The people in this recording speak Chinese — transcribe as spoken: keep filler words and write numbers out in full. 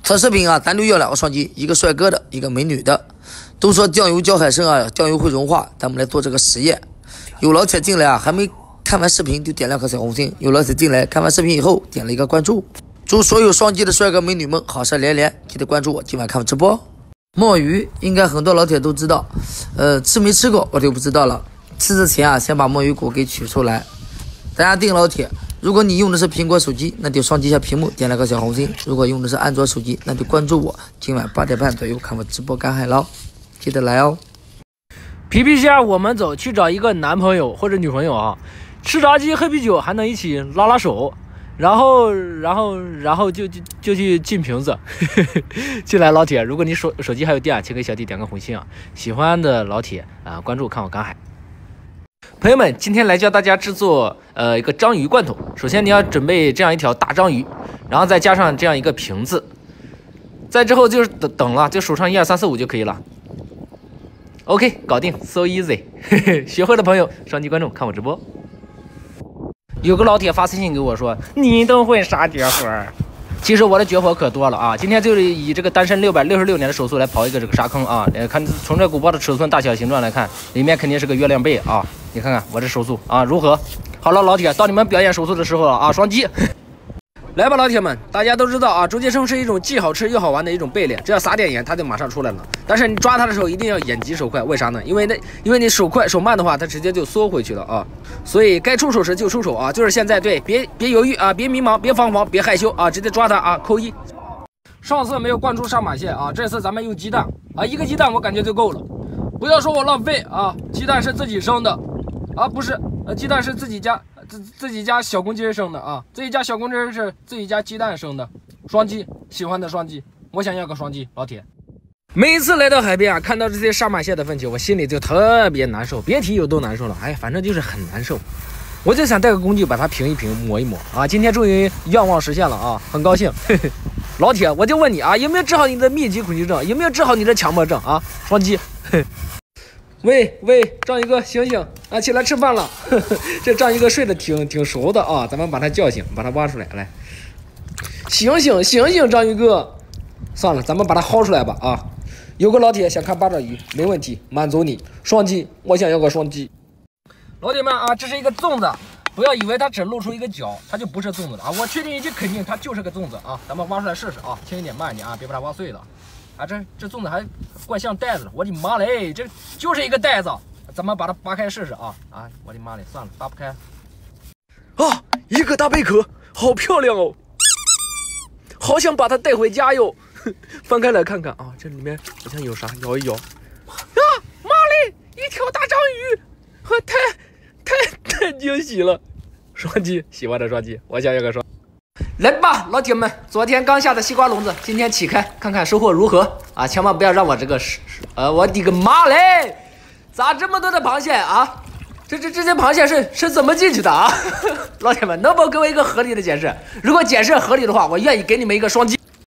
此视频啊，单独要两个双击，一个帅哥的，一个美女的。都说酱油搅海参啊，酱油会融化，咱们来做这个实验。有老铁进来啊，还没看完视频就点亮颗小红心；有老铁进来看完视频以后点了一个关注。祝所有双击的帅哥美女们好事连连，记得关注我，今晚看我直播。墨鱼应该很多老铁都知道，呃，吃没吃过我就不知道了。吃之前啊，先把墨鱼骨给取出来。大家定老铁，如果你用的是苹果手机，那就双击一下屏幕，点了个小红心；如果用的是安卓手机，那就关注我，今晚八点半左右看我直播干海捞，记得来哦。 皮皮虾，我们走去找一个男朋友或者女朋友啊，吃炸鸡喝啤酒，还能一起拉拉手，然后然后然后就就就去进瓶子。进来老铁，如果你手手机还有电，请给小弟点个红心啊！喜欢的老铁啊，关注看我赶海。朋友们，今天来教大家制作呃一个章鱼罐头。首先你要准备这样一条大章鱼，然后再加上这样一个瓶子，再之后就是等等了，就数上一二三四五就可以了。OK， 搞定 ，so easy 。学会的朋友双击关注，看我直播。有个老铁发私信给我说：“你都会啥绝活？”其实我的绝活可多了啊！今天就是以这个单身六百六十六年的手速来刨一个这个沙坑啊！呃，看从这鼓包的尺寸、大小、形状来看，里面肯定是个月亮贝啊！你看看我这手速啊，如何？好了，老铁，到你们表演手速的时候了啊！双击。来吧，老铁们，大家都知道啊，竹节生是一种既好吃又好玩的一种贝类，只要撒点盐，它就马上出来了。但是你抓它的时候一定要眼疾手快，为啥呢？因为那因为你手快手慢的话，它直接就缩回去了啊。所以该出手时就出手啊，就是现在，对，别别犹豫啊，别迷茫，别慌慌，别害羞啊，直接抓它啊，扣一。上次没有灌出上马蟹啊，这次咱们用鸡蛋啊，一个鸡蛋我感觉就够了。不要说我浪费啊，鸡蛋是自己生的啊，不是，呃，鸡蛋是自己家。自自己家小公鸡生的啊，自己家小公鸡是自己家鸡蛋生的，双击，喜欢的双击，我想要个双击，老铁。每次来到海边啊，看到这些杀马蟹的粪球，我心里就特别难受，别提有多难受了，哎，反正就是很难受。我就想带个工具把它平一平，抹一抹啊，今天终于愿望实现了啊，很高兴。嘿嘿，老铁，我就问你啊，有没有治好你的密集恐惧症？有没有治好你的强迫症啊？双击。嘿。喂喂，章鱼哥，醒醒啊，起来吃饭了。呵呵，这章鱼哥睡得挺挺熟的啊，咱们把他叫醒，把他挖出来，来，醒醒醒醒，章鱼哥。算了，咱们把他薅出来吧啊。有个老铁想看八爪鱼，没问题，满足你，双击，我想要个双击。老铁们啊，这是一个粽子，不要以为它只露出一个角，它就不是粽子了啊！我确定已经肯定它就是个粽子啊，咱们挖出来试试啊，轻一点，慢一点啊，别把它挖碎了。啊，这这粽子还怪像袋子的，我的妈嘞，这就是一个袋子，咱们把它扒开试试啊！啊，我的妈嘞，算了，扒不开。啊，一个大贝壳，好漂亮哦，好想把它带回家哟。翻开来看看啊，这里面好像有啥，摇一摇。啊，妈嘞，一条大章鱼，呵，太太太惊喜了！双击，喜欢的双击，我想要个双。来吧，老铁们，昨天刚下的西瓜笼子，今天起开，看看收获如何啊！千万不要让我这个是呃，我的个妈嘞，咋这么多的螃蟹啊？这这这些螃蟹是是怎么进去的啊？老铁们，能否给我一个合理的解释？如果解释合理的话，我愿意给你们一个双击。